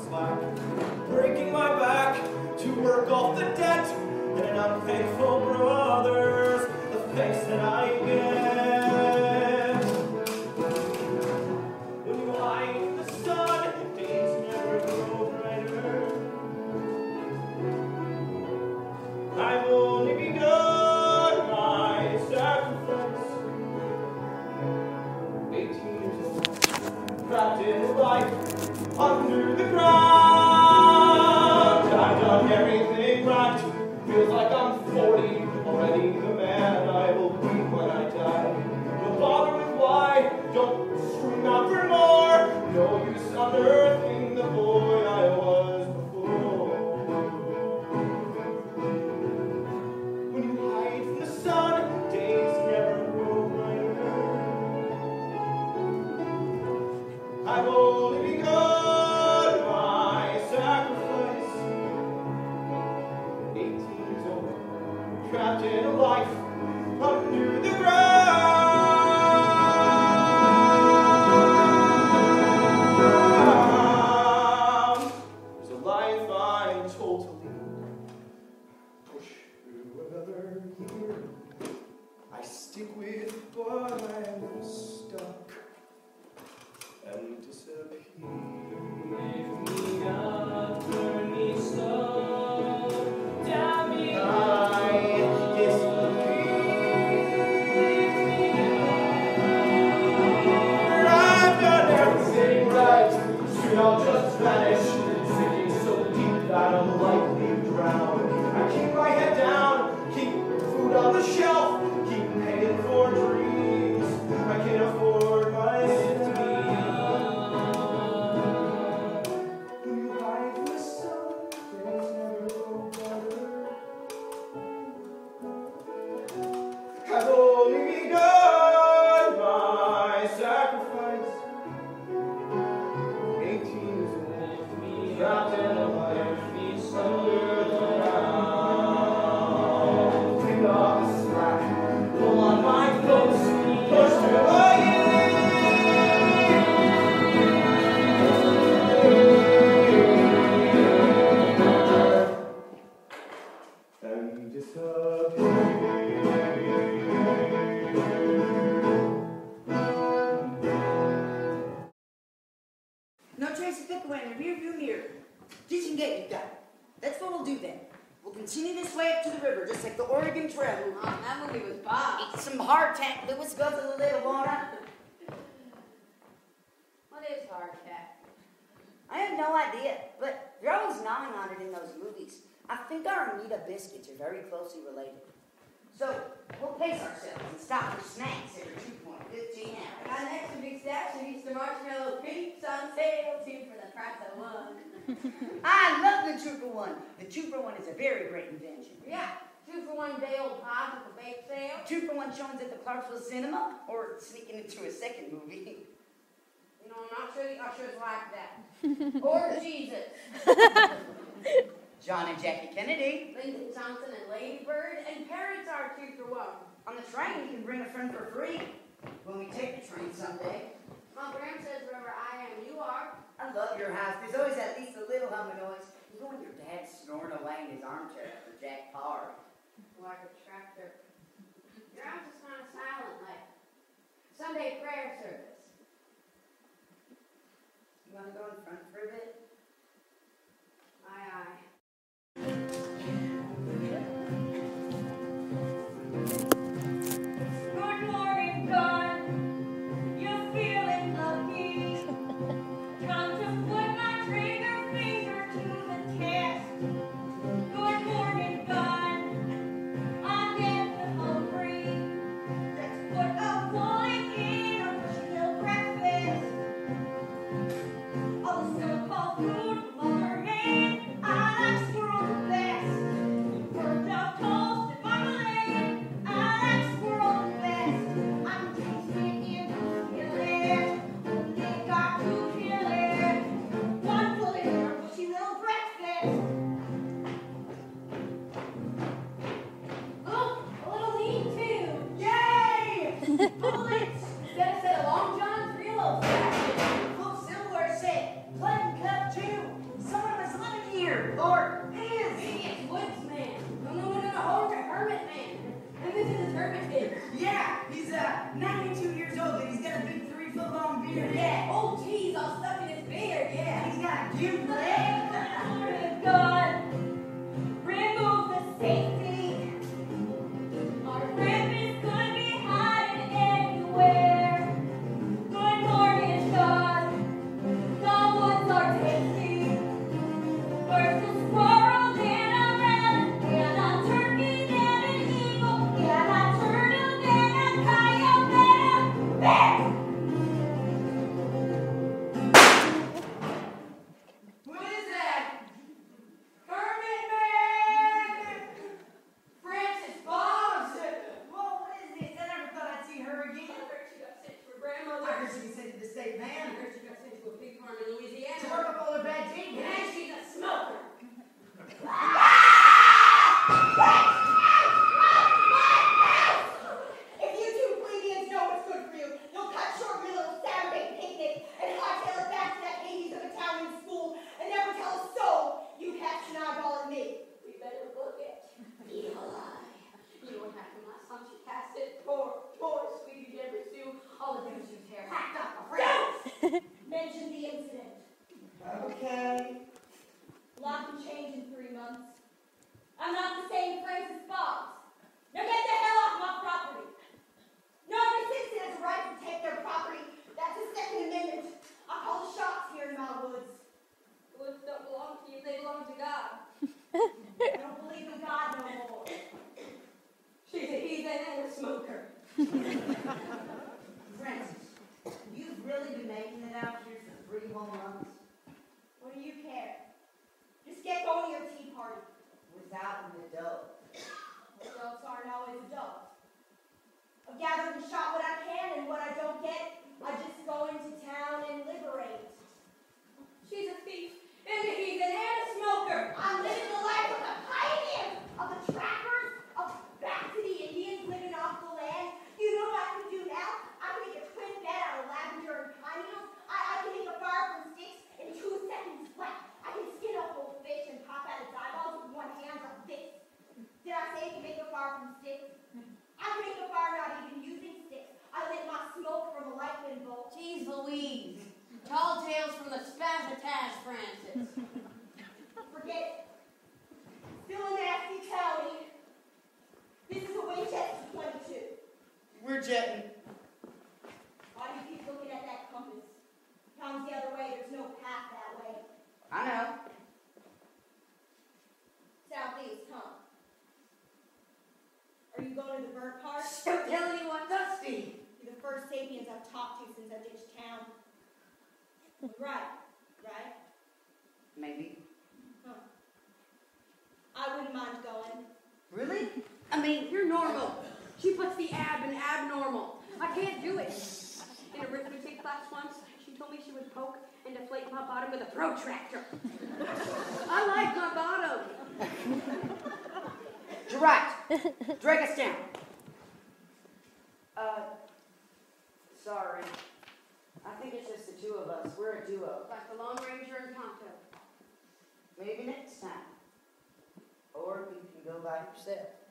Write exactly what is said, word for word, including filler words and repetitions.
slack, breaking my back to work off the debt, and an unthankful brothers, the thanks that I get. When you hide in the sun, days never grow brighter. I've only begun my sacrifice. Eighteen years old, trapped in life, under the ground. I've done everything right. Feels like I'm forty, already the man I will be when I die. Don't bother with why, don't scream out for more. No use unearthing the boy I was before. When you hide from the sun, days never grow brighter. I've only begun my sacrifice. Eighteen years old, trapped in a life under the ground. There's a life I'm told to lead. Push through another year. I stick with but I'm stuck and disappear. Lift me up, turn me slow, down me I disappear. I've done everything right, soon I'll just vanish, sinking so deep that I'm likely to drown. I keep my head down, keep food on the shelf, keep paying for dreams I can't afford myself. When you hide from the sun, days never grow brighter. I've only begun my sacrifice. Eighteen years old, trapped in a life under the ground. Take off the slack, pull on my clothes, push through the year and disappear. No trace of Pickaway in the rearview mirror. Disengage, you got it. That's what we'll do then. We'll continue this way up to the river, just like the Oregon Trail. Oh, that movie was Bob. Eat some hardtack, Lewis, go to the little water. What is hardtack? I have no idea, but you're always gnawing on it in those movies. I think our Anita biscuits are very closely related. So, we'll pace ourselves and stop for snacks every two point fifteen hours. Got an extra big stash of Easter marshmallow peeps on sale, two for the price of one. I love the two for one. The two for one is a very great invention. Yeah, two for one day old pies at the bake sale. Two for one showings at the Clarksville Cinema, or sneaking into a second movie. You know, I'm not sure the ushers like that. Or Jesus. John and Jackie Kennedy. Lyndon Johnson and Lady Bird, and parrots are two for one. On the train, you can bring a friend for free. When we take the train someday. My Graham says wherever I am, you are. I love your house. There's always at least a little hum of noise. You know when your dad's snoring away in his armchair after Jack Parr. Like a tractor. Your house is kind of silent, like Sunday prayer service. You want to go in front for a bit? Aye, aye. Good morning, God. You're feeling lucky. Come to put my trigger finger to the test. Good morning, God. I'm getting hungry. Let's put a bullet in a bushy little breakfast. Oh, so-called Or is? It's woodsman. No, no, no, no, no, hermit man. And this is his hermit pit. Yeah, he's uh, ninety-two years old and he's got a big three-foot-long beard. Yeah. Oh, geez, all stuck in his beard. Yeah, he's got a cute leg. Lord God, remove the safety. Our rapist could be hiding anywhere. Good morning, God. The woods are tasty. First a squirrel, then a rabbit, then a turkey, then an eagle, then a turtle, then a coyote, then a bear. What is that? Hermit man! Francis Bobs! Whoa, what is this? I never thought I'd see her again. I heard she got sent to her I grandmother. heard she was sent to the state I man heard she got sent to a pig farm in to Louisiana. work up all her bad deeds. And she's a smoker. If you two plebeians know what's good for you, you'll cut short your little Saturday picnic and hightail it back to that Hades of Italian school and never tell a soul you cast an eyeball at me. We better look at evil eye. You know what happened last time she cast it? Poor, poor sweetie Deborah Sue. All the dudes whose hair hacked up her friends. Mention the incident. Okay. Lock and change in three months. I'm not the same Francis Bobs. Now get the hell off my property. No, every citizen has a right to take their property. That's the Second Amendment. I call the shots here in my woods. The woods don't belong to you, they belong to God. I don't believe in God no more. She's a heathen and a smoker. Francis, you've really been making it out here for three whole months What do you care? Just get going to your tea party. without an adult. Adults aren't always adults. I've gathered and shot what I can, and what I don't get, I just go into town and liberate. She's a thief and a heathen and a smoker. I'm living the life of the pioneers, of the trappers, of back to the Indians living off the land. You know what I can do now? I can make a twin bed out of lavender and pine needles. I, I can make a fire from sticks in two seconds flat. I can skin a whole fish and pop out its eyeballs with one hand like this. Did I say I can make a fire from sticks? I can make a fire not even using sticks. I lit my smoke from a lightning bolt. Jeez Louise. Tall tales from the Spazzataz, Francis. Forget it. Still a nasty county. This is a Winchester twenty-two. We're jetting. Why do you keep looking at that compass? Comes the other way, there's no path that way. I know. Southeast, huh? Are you going to the burnt part? Don't tell anyone, Dusty. You're the first sapiens I've talked to since I ditched town. Right, right? Maybe. Huh. I wouldn't mind going. Really? I mean, you're normal. She puts the ab in abnormal. I can't do it. In arithmetic class once, she told me she would poke and deflate my bottom with a protractor. I like my bottom. You're right. Drag us down. Uh, sorry. I think it's just the two of us. We're a duo. Like the Lone Ranger and Tonto. Maybe next time. Or you can go by yourself.